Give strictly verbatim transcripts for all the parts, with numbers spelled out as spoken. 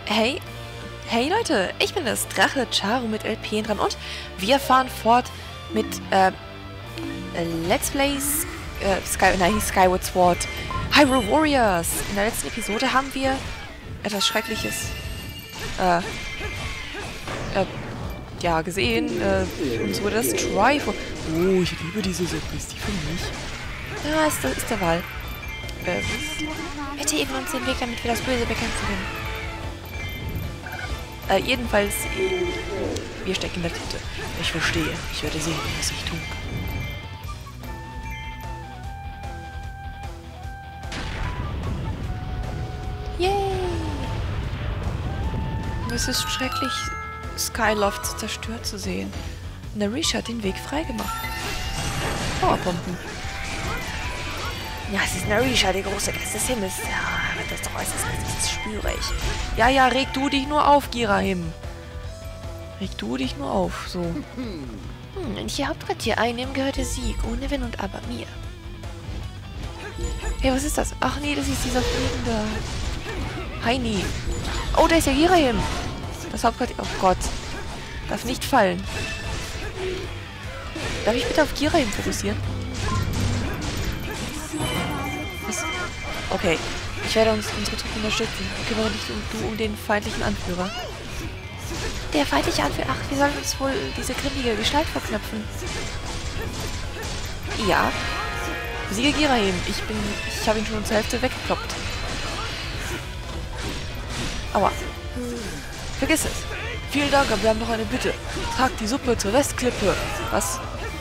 Hey, hey Leute, ich bin das Drache Charu mit L P dran und wir fahren fort mit äh, Let's Plays äh, Sky, nein, Skyward Sword Hyrule Warriors. In der letzten Episode haben wir etwas Schreckliches äh, äh, ja, gesehen. Äh, uns wurde das Triforce. Oh, ich liebe diese Suppe. Ist die für mich? Ja, ist, ist der Wahl. Äh, bitte eben uns den Weg, damit wir das Böse bekämpfen können. Äh, jedenfalls, äh, wir stecken in der Tinte. Ich verstehe. Ich werde sehen, was ich tun kann. Yay! Es ist schrecklich, Skyloft zerstört zu sehen. Narisha hat den Weg freigemacht. Powerpumpen. Ja, es ist Narisha, der große Geist des Himmels. Ja, das ist doch äußerst, das spüre ich. Ja, ja, reg du dich nur auf, Girahim. Reg du dich nur auf, so. Hm, wenn ich ihr Hauptquartier einnehme, gehört der Sieg, ohne Wenn und Aber mir. Hey, was ist das? Ach nee, das ist dieser fliegende Heini. Oh, da ist ja Girahim. Das Hauptquartier. Oh Gott. Darf nicht fallen. Darf ich bitte auf Girahim fokussieren? Was? Okay. Ich werde uns unsere Truppen unterstützen. Kümmere dich um, du um den feindlichen Anführer. Der feindliche Anführer? Ach, wir sollen uns wohl diese grimmige Gestalt verknöpfen. Ja. Besiege Girahim. Ich bin... Ich habe ihn schon zur Hälfte weggekloppt. Aua. Vergiss es. Vielen Dank, aber wir haben noch eine Bitte. Trag die Suppe zur Westklippe. Was?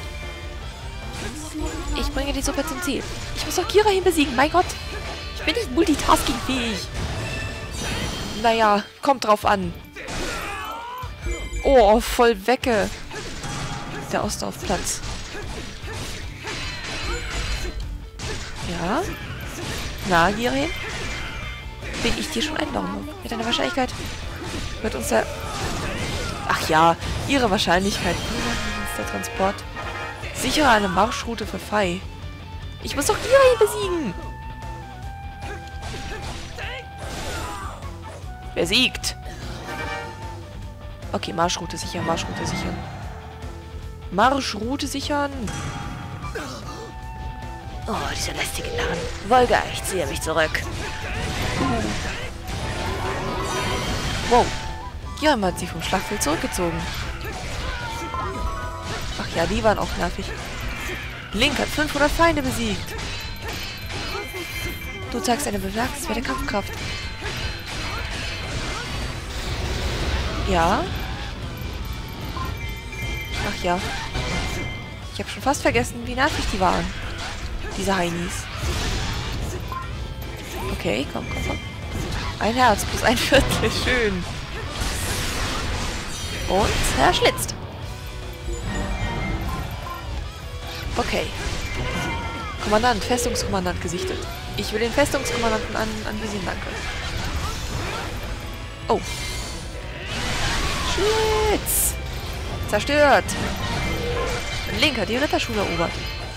Ich bringe die Suppe zum Ziel. Ich muss auch Girahim besiegen, mein Gott. Ich bin nicht multitaskingfähig. Naja, kommt drauf an. Oh, voll wecke. Der Ostdorfplatz. Ja? Na, Girahim? Bin ich dir schon ein Daumen. Mit einer Wahrscheinlichkeit wird uns der... Ach ja, ihre Wahrscheinlichkeit. Der Transport. Sichere eine Marschroute für Fei. Ich muss doch Girahim besiegen. Wer siegt? Okay, Marschroute sichern, Marschroute sichern. Marschroute sichern. Oh, dieser lästige Narren. Wolga, ich ziehe mich zurück. Wow. Girahim hat sich vom Schlachtfeld zurückgezogen. Ach ja, die waren auch nervig. Link hat fünfhundert Feinde besiegt. Du zeigst eine bemerkenswerte Kampfkraft. Ja. Ach ja. Ich habe schon fast vergessen, wie nervig die waren. Diese Heinis. Okay, komm, komm, komm. Ein Herz plus ein Viertel. Schön. Und er schlitzt. Okay. Kommandant, Festungskommandant gesichtet. Ich will den Festungskommandanten an anvisieren, danke. Oh. Schlitz. Zerstört. Link hat die Ritterschule erobert.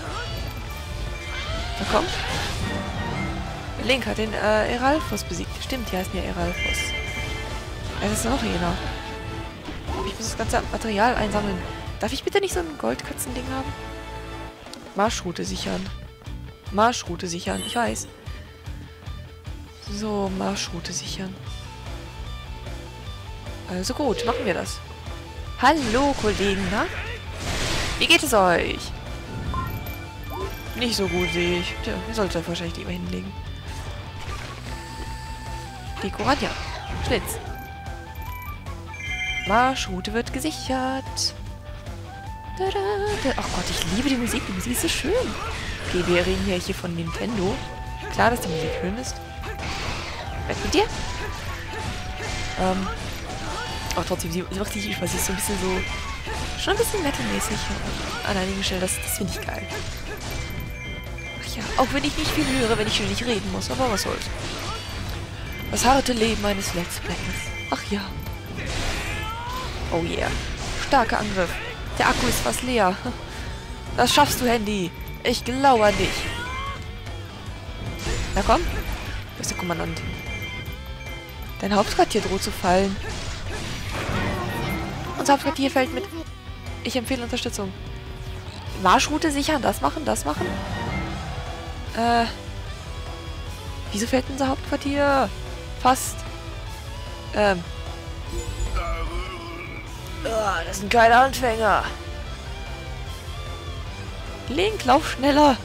Na komm. Link hat den äh, Eralfos besiegt. Stimmt, die heißen ja Eralfos. Es ist noch jener. Ich muss das ganze Material einsammeln. Darf ich bitte nicht so ein Goldkatzending haben? Marschroute sichern. Marschroute sichern, ich weiß. So, Marschroute sichern. Also gut, machen wir das. Hallo, Kollegen, na? Wie geht es euch? Nicht so gut, sehe ich. Tja, ihr solltet wahrscheinlich lieber hinlegen. Dekoratia. Schlitz. Marschroute wird gesichert. Da, da, da. Ach Gott, ich liebe die Musik. Die Musik ist so schön. Okay, wir reden ja hier von Nintendo. Klar, dass die Musik schön ist. Weg mit dir. Ähm. Auch trotzdem, sie macht die, ich weiß, sie ist so ein bisschen so... Schon ein bisschen metalmäßig an einigen Stellen. Das, das finde ich geil. Ach ja, auch wenn ich nicht viel höre, wenn ich schon nicht reden muss. Aber was soll's. Das harte Leben eines Let's Players. Ach ja. Oh yeah. Starker Angriff. Der Akku ist fast leer. Das schaffst du, Handy. Ich glaube an dich. Na komm. Du bist der Kommandant. Dein Hauptquartier droht zu fallen. Unser Hauptquartier fällt mit. Ich empfehle Unterstützung. Marschroute sichern. Das machen, das machen. Äh. Wieso fällt unser Hauptquartier? Fast. Ähm. Oh, das sind keine Anfänger. Link, lauf schneller.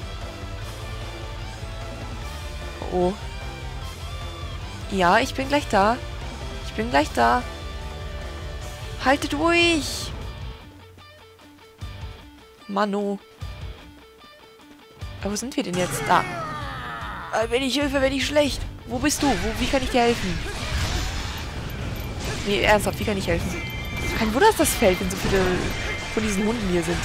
Oh. Ja, ich bin gleich da. Ich bin gleich da. Halte durch. Mano. Aber wo sind wir denn jetzt? Da. Äh, wenn ich Hilfe, wenn ich schlecht. Wo bist du? Wo, wie kann ich dir helfen? Nee, ernsthaft, wie kann ich helfen? Kein Wunder, dass das fällt, wenn so viele von diesen Hunden hier sind.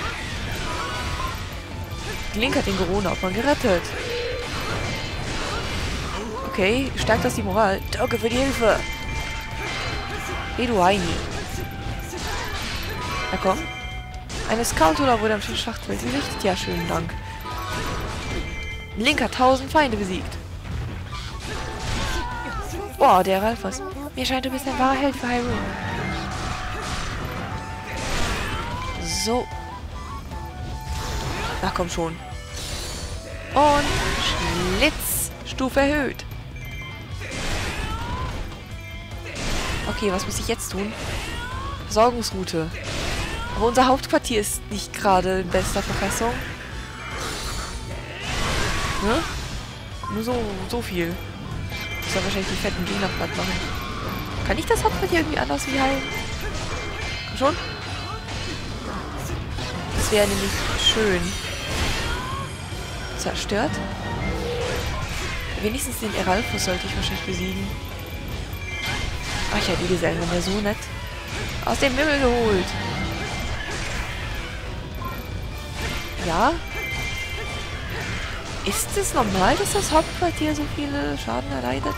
Link hat den Corona-Opfer gerettet. Okay, stärkt das die Moral. Danke für die Hilfe. Hey, du Heini. Na komm. Eine Scout-Oder wurde am Schlachtfeld gesichtet. Ja, schönen Dank. Link hat tausend Feinde besiegt. Boah, der Ralphos. Mir scheint, du bist ein wahrer Held für Hyrule. So. Na komm schon. Und Schlitz. Stufe erhöht. Okay, was muss ich jetzt tun? Versorgungsroute. Aber unser Hauptquartier ist nicht gerade in bester Verfassung. Ne? Nur so, so viel. Ich soll wahrscheinlich die fetten Gegner platt machen. Kann ich das Hauptquartier irgendwie anders wie heilen? Schon? Das wäre nämlich schön. Zerstört? Wenigstens den Eralphus sollte ich wahrscheinlich besiegen. Ach ja, die Gesellen waren ja so nett. Aus dem Himmel geholt. Ja? Ist es normal, dass das Hauptquartier so viele Schaden erleidet?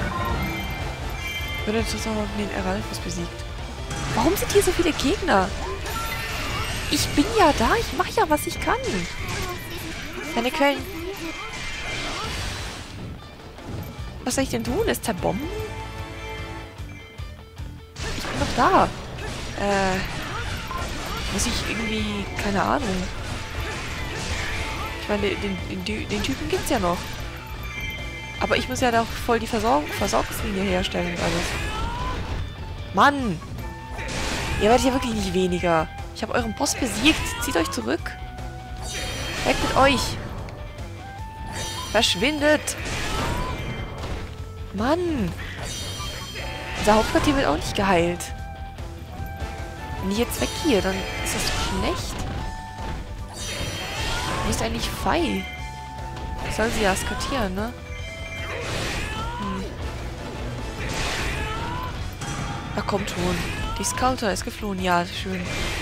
Würde das auch den Eralphus besiegt. Warum sind hier so viele Gegner? Ich bin ja da, ich mache ja, was ich kann. Meine Quellen. Was soll ich denn tun? Es zerbomben? Ich bin doch da. Äh. Muss ich irgendwie. Keine Ahnung. Ich meine, den, den, den Typen gibt's ja noch. Aber ich muss ja doch voll die Versorgung, Versorgungslinie herstellen und alles. Mann! Ihr werdet ja wirklich nicht weniger. Ich habe euren Boss besiegt. Zieht euch zurück. Weg mit euch. Verschwindet. Mann. Unser Hauptquartier wird auch nicht geheilt. Wenn ich jetzt weggehe, dann ist das doch schlecht. Wo ist eigentlich Fei? Soll sie ja skatieren, ne? Hm. Ach, kommt schon. Die Scouter ist geflohen. Ja, schön.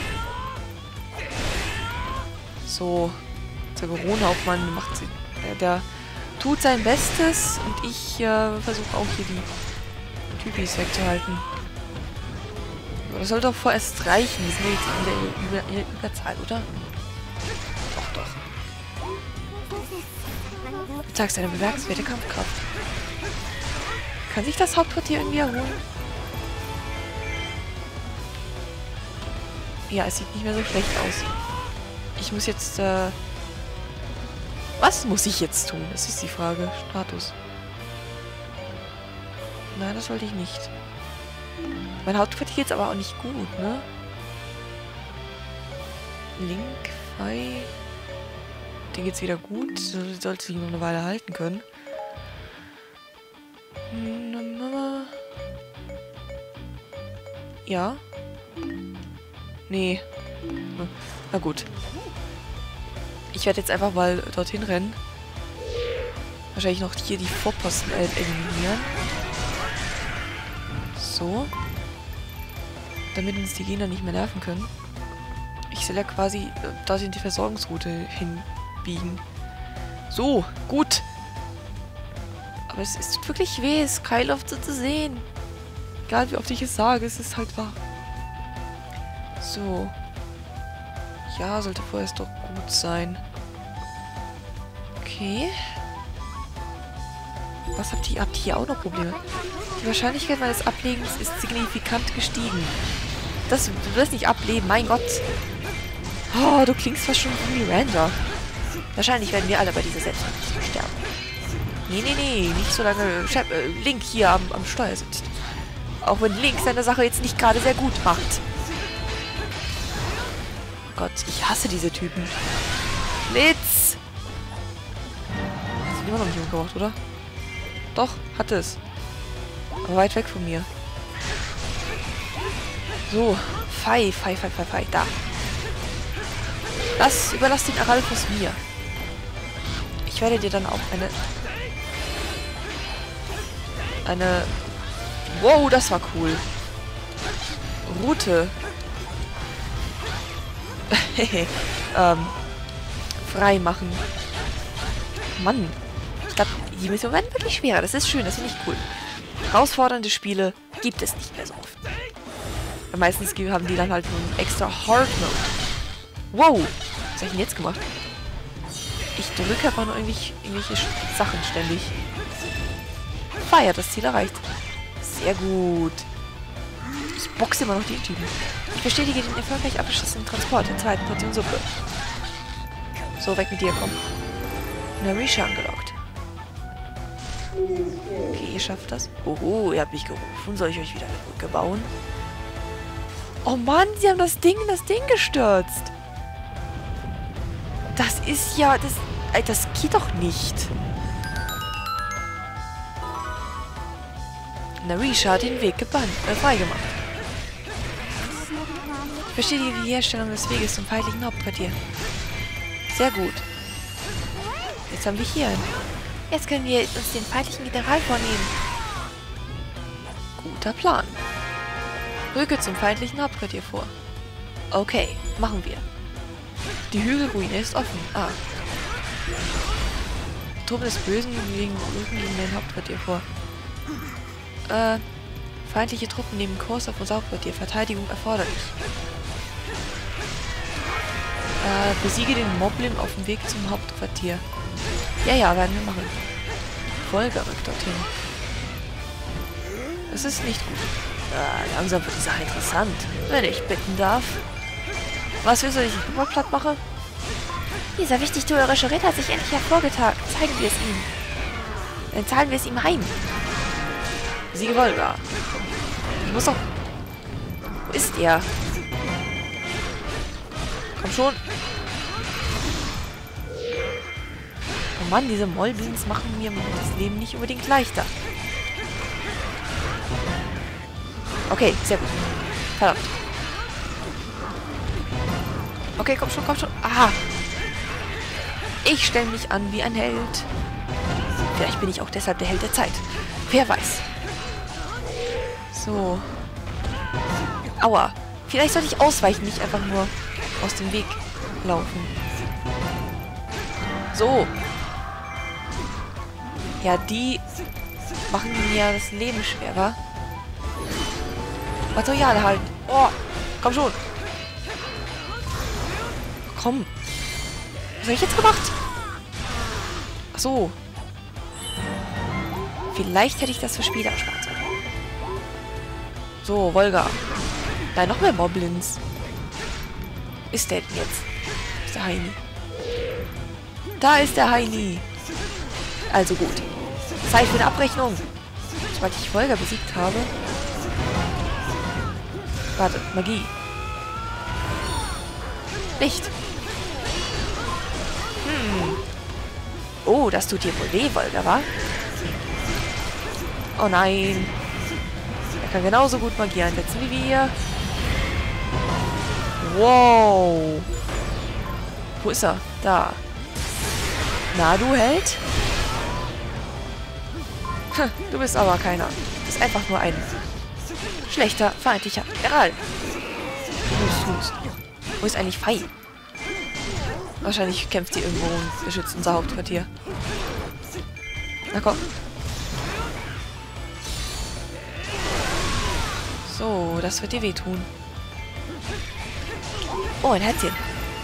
So. Der Corona-Hauptmann macht sie. Äh, der tut sein Bestes und ich äh, versuche auch hier die Typis wegzuhalten. Aber das soll doch vorerst reichen. Wir sind jetzt in der Über Über Überzahl, oder? Doch, doch. Du zeigst eine bemerkenswerte Kampfkraft. Kann sich das Hauptquartier irgendwie erholen? Ja, es sieht nicht mehr so schlecht aus. Ich muss jetzt, äh... Was muss ich jetzt tun? Das ist die Frage. Status. Nein, das wollte ich nicht. Mein Hauptquartier geht's aber auch nicht gut, ne? Link, Fei... Den geht's wieder gut. Sollte sich noch eine Weile halten können. Ja? Nee. Na gut. Ich werde jetzt einfach mal dorthin rennen. Wahrscheinlich noch hier die Vorposten eliminieren. So. Damit uns die Gegner nicht mehr nerven können. Ich soll ja quasi dorthin die Versorgungsroute hinbiegen. So, gut. Aber es, es tut wirklich weh, es ist geil oft so zu sehen. Egal wie oft ich es sage, es ist halt wahr. So. Ja, sollte vorerst doch gut sein. Okay. Was habt ihr? Habt ihr hier auch noch Probleme? Die Wahrscheinlichkeit meines Ablegens ist signifikant gestiegen. Das, du wirst nicht ableben, mein Gott. Oh, du klingst fast schon wie Miranda. Wahrscheinlich werden wir alle bei dieser Selbstverletzung sterben. Nee, nee, nee, nicht solange Shep äh, Link hier am, am Steuer sitzt. Auch wenn Link seine Sache jetzt nicht gerade sehr gut macht. Gott, ich hasse diese Typen. Blitz! Hat ihn immer noch nicht umgebracht, oder? Doch, hat es. Aber weit weg von mir. So, Fei, Fei, Fei, Fei, Fei, da. Lass, überlass den Aralphus mir. Ich werde dir dann auch eine... Eine... Wow, das war cool. Route. ähm... Frei machen. Mann. Ich glaube, die Mission werden wirklich schwerer. Das ist schön, das finde ich cool. Herausfordernde Spiele gibt es nicht mehr so oft. Weil meistens haben die dann halt so einen extra Hard Mode. Wow! Was habe ich denn jetzt gemacht? Ich drücke einfach nur irgendwelche, irgendwelche Sachen ständig. Feiert, das Ziel erreicht. Sehr gut. Ich boxe immer noch die Typen. Ich bestätige den erfolgreich abgeschlossenen Transport der zweiten Portion Suppe. So, weg mit dir, komm. Narisha angelockt. Okay, ihr schafft das. Oho, ihr habt mich gerufen. Soll ich euch wieder eine Brücke bauen? Oh Mann, sie haben das Ding, das Ding gestürzt. Das ist ja... Das, das geht doch nicht. Narisha hat den Weg gebannt, äh, freigemacht. Ich bestätige die Herstellung des Weges zum feindlichen Hauptquartier. Sehr gut. Jetzt haben wir hier einen. Jetzt können wir uns den feindlichen General vornehmen. Guter Plan. Rücke zum feindlichen Hauptquartier vor. Okay, machen wir. Die Hügelruine ist offen. Ah. Truppen des Bösen legen Rücken gegen dein Hauptquartier vor. Äh, feindliche Truppen nehmen Kurs auf unser Hauptquartier. Verteidigung erforderlich. Äh, besiege den Moblin auf dem Weg zum Hauptquartier. Ja, ja, werden wir machen. Volker rückt dorthin. Das ist nicht gut. Äh, langsam wird die Sache interessant. Wenn ich bitten darf. Was willst du, dass ich immer platt mache? Dieser wichtigtuerische Ritter hat sich endlich hervorgetan. Zeigen wir es ihm. Dann zahlen wir es ihm heim. Siege Volga. Ich muss doch... Wo ist er? Komm schon. Oh Mann, diese Mollblins machen mir das Leben nicht unbedingt leichter. Okay, sehr gut. Verdammt. Okay, komm schon, komm schon. Aha. Ich stelle mich an wie ein Held. Vielleicht bin ich auch deshalb der Held der Zeit. Wer weiß. So. Aua. Vielleicht sollte ich ausweichen, nicht einfach nur aus dem Weg laufen. So. Ja, die machen mir das Leben schwer, wa? Material halt. Oh, komm schon. Komm. Was habe ich jetzt gemacht? Ach so. Vielleicht hätte ich das für später ersparen sollen. So, Volga. Nein, noch mehr Moblins. Wo ist der denn jetzt? Wo ist der Heini? Da ist der Heini. Also gut. Zeit für eine Abrechnung. Sobald ich Volga besiegt habe. Warte, Magie. Nicht. Hm. Oh, das tut dir wohl weh, Volga, wa? Oh nein. Er kann genauso gut Magie einsetzen wie wir. Wow. Wo ist er? Da. Na, du Held? Hm, du bist aber keiner. Du bist einfach nur ein schlechter, feindlicher General. Wo ist eigentlich Fei? Wahrscheinlich kämpft sie irgendwo und beschützt unser Hauptquartier. Na komm. So, das wird dir wehtun. Oh, ein Herzchen.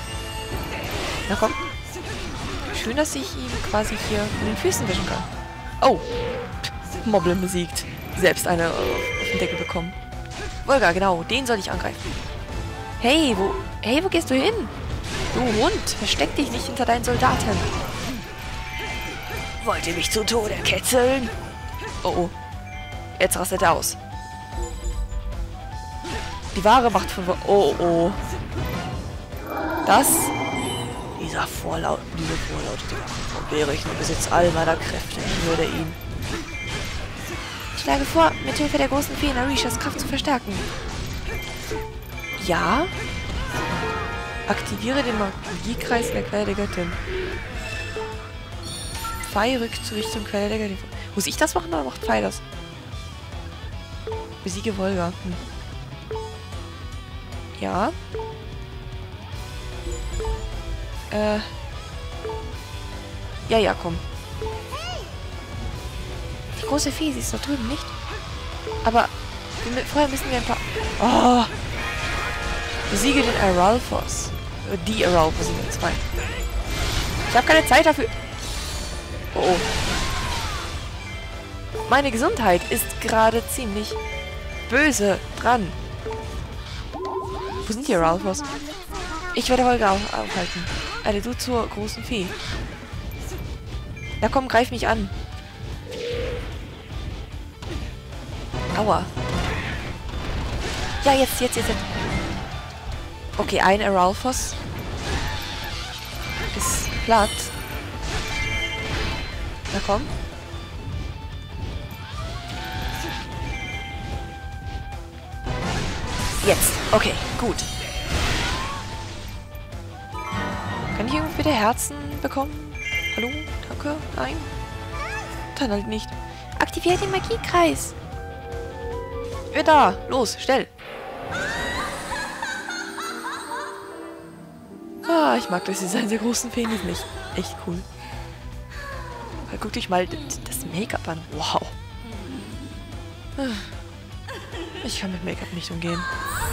Na komm. Schön, dass ich ihn quasi hier in den Füßen wischen kann. Oh. Moblin besiegt. Selbst eine äh, auf den Deckel bekommen. Volga, genau. Den soll ich angreifen. Hey, wo... Hey, wo gehst du hin? Du Hund, versteck dich nicht hinter deinen Soldaten. Wollt ihr mich zu Tode ketzeln? Oh, oh. Jetzt rastet er aus. Die wahre Macht von... Oh, oh. Das... Dieser Vorlaut... Diese vorlautete Waffe von Berichten besitzt all meiner Kräfte. Ich würde ihn... Ich schlage vor, mit Hilfe der großen Fee Narishas Kraft zu verstärken. Ja? Aktiviere den Magiekreis in der Quelle der Göttin. Pfeil rückt zur Richtung Quelle der Göttin. Muss ich das machen oder macht Pfeil das? Besiege Volga. Hm. Ja. Äh. Ja, ja, komm. Die große Fee, sie ist dort drüben, nicht? Aber wir, vorher müssen wir ein paar... Oh! Besiege den Aralphos. Die Aralphos sind zwei. Ich habe keine Zeit dafür. Oh, oh. Meine Gesundheit ist gerade ziemlich böse dran. Wo sind die Aralphos? Ich werde Volga aufhalten. Eile du zur großen Fee. Na komm, greif mich an. Aua. Ja, jetzt, jetzt, jetzt, jetzt. Okay, ein Aralphos ist platt. Na komm. Jetzt. Okay, gut. Kann ich irgendwie wieder Herzen bekommen? Hallo? Danke? Nein? Dann halt nicht. Aktiviert den Magiekreis. Wer da? Los, schnell. Ah, ich mag das Design der großen Feen nicht. Echt cool. Aber guckt euch mal das Make-up an. Wow. Ich kann mit Make-up nicht umgehen.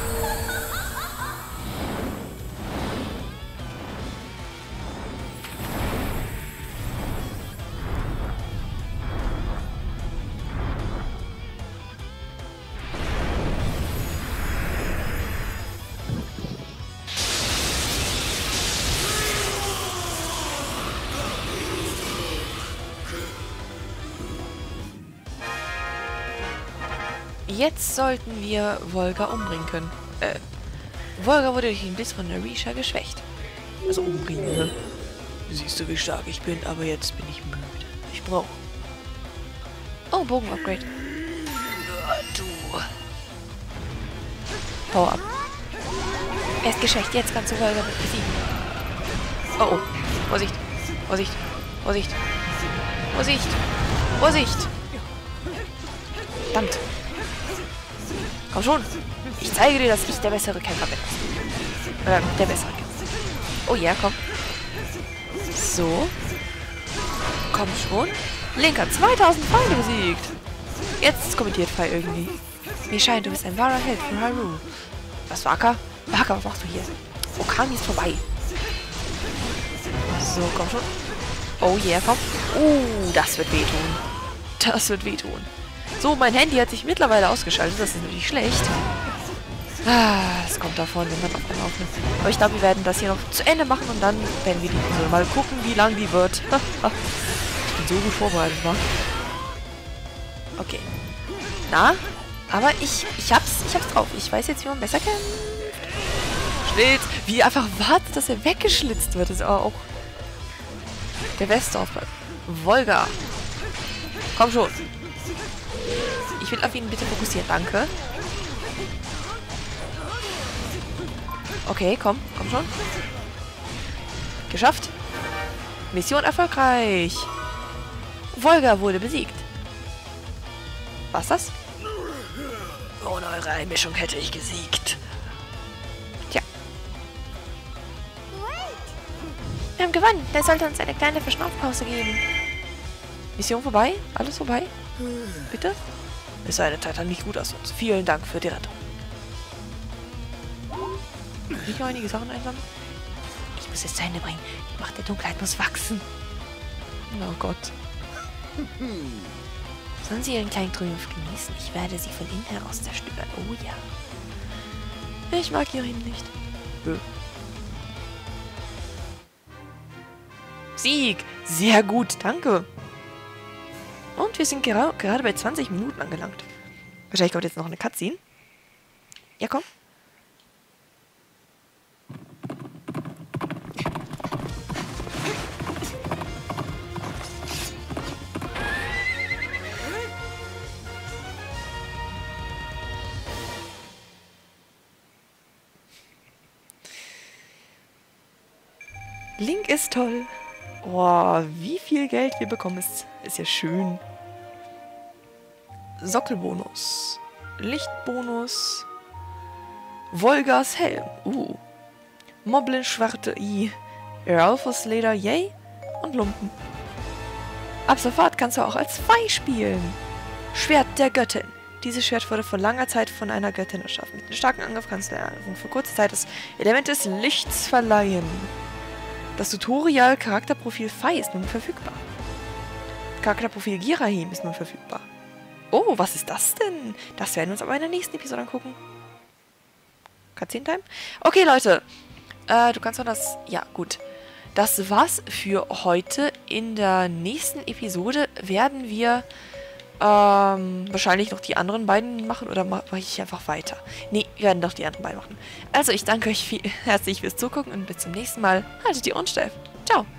Jetzt sollten wir Volga umbringen können. Äh, Volga wurde durch den Blitz von Narisha geschwächt. Also umbringen, ne? Siehst du, wie stark ich bin, aber jetzt bin ich müde. Ich brauche... Oh, Bogen-Upgrade. Du... Power up. Er ist geschwächt, jetzt kannst du Volga besiegen. Oh, oh. Vorsicht. Vorsicht. Vorsicht. Vorsicht. Vorsicht. Verdammt. Komm schon. Ich zeige dir, dass ich der bessere Kämpfer bin. Oder der bessere Kämpfer. Oh ja, komm. So. Komm schon. Link hat zweitausend Feinde besiegt. Jetzt kommentiert Fei irgendwie. Mir scheint, du bist ein wahrer Held für Hyrule. Was, Waka? Waka, was machst du hier? Okami ist vorbei. So, komm schon. Oh yeah, komm. Oh, das wird wehtun. Das wird wehtun. So, mein Handy hat sich mittlerweile ausgeschaltet. Das ist natürlich schlecht. Ah, es kommt davon, wenn man auf einmal aufnimmt. Aber ich glaube, wir werden das hier noch zu Ende machen und dann werden wir die Episode mal gucken, wie lang die wird. Ich bin so gut vorbereitet, wa? Okay. Na, aber ich, ich hab's, ich hab's drauf. Ich weiß jetzt, wie man besser kämpft. Schlitz! Wie einfach wartet, dass er weggeschlitzt wird. Das ist aber auch der beste Aufbau. Volga. Komm schon. Ich will auf ihn bitte fokussieren. Danke. Okay, komm. Komm schon. Geschafft. Mission erfolgreich. Volga wurde besiegt. Was das? Ohne eure Einmischung hätte ich gesiegt. Tja. Wir haben gewonnen. Der sollte uns eine kleine Verschnaufpause geben. Mission vorbei? Alles vorbei? Bitte? Es sah eine Zeit lang nicht gut aus uns. Vielen Dank für die Rettung. Kann ich noch einige Sachen einsammeln? Ich muss es zu Ende bringen. Die Macht der Dunkelheit muss wachsen. Oh Gott. Sollen Sie Ihren kleinen Triumph genießen? Ich werde Sie von innen heraus zerstören. Oh ja. Ich mag Irin nicht. Bö. Sieg! Sehr gut, danke. Und wir sind gera gerade bei zwanzig Minuten angelangt. Wahrscheinlich kommt jetzt noch eine Cutscene. Ja, komm. Link ist toll. Oh, wie viel Geld wir bekommen, ist, ist ja schön. Sockelbonus. Lichtbonus. Volgas Helm. Uh. Moblin Schwarte I. Ralphus Leder Yay. Und Lumpen. Ab sofort kannst du auch als Fei spielen. Schwert der Göttin. Dieses Schwert wurde vor langer Zeit von einer Göttin erschaffen. Mit einem starken Angriff kannst du der Erneuerung für kurze Zeit das Element des Lichts verleihen. Das Tutorial Charakterprofil Fei ist nun verfügbar. Charakterprofil Girahim ist nun verfügbar. Oh, was ist das denn? Das werden wir uns aber in der nächsten Episode angucken. Cutscene Time? Okay, Leute. Äh, du kannst doch das... Ja, gut. Das war's für heute. In der nächsten Episode werden wir ähm, wahrscheinlich noch die anderen beiden machen oder mache ich einfach weiter? Nee, wir werden doch die anderen beiden machen. Also, ich danke euch viel, herzlich fürs Zugucken und bis zum nächsten Mal. Haltet die Ohren steif. Ciao.